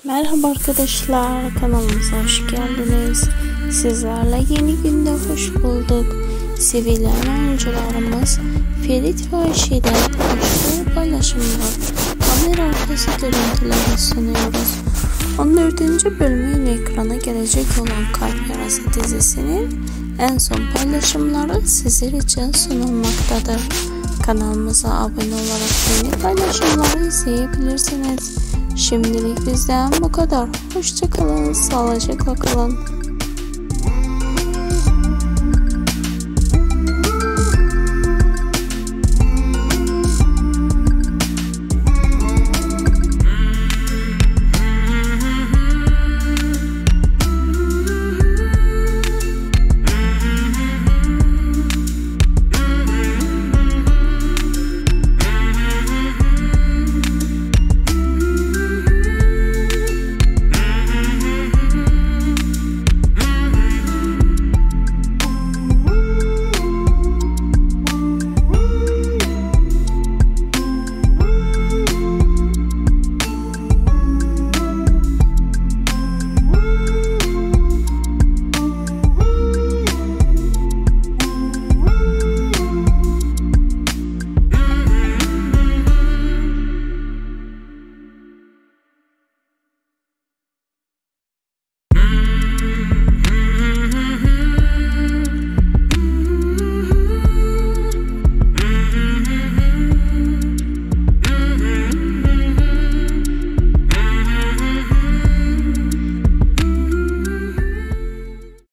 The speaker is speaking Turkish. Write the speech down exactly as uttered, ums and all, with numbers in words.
Merhaba arkadaşlar, kanalımıza hoş geldiniz. Sizlerle yeni günde hoş bulduk. Sevilen oyuncularımız Ferit ve Ayşe'den hoşlu paylaşımlar, kamera arkası görüntüleri sunuyoruz. on dördüncü bölümüyle ekrana gelecek olan Kalp Yarası dizisinin en son paylaşımları sizler için sunulmaktadır. Kanalımıza abone olarak yeni paylaşımları izleyebilirsiniz. Şimdilik bizden bu kadar. Hoşça kalın, sağlıcakla kalın.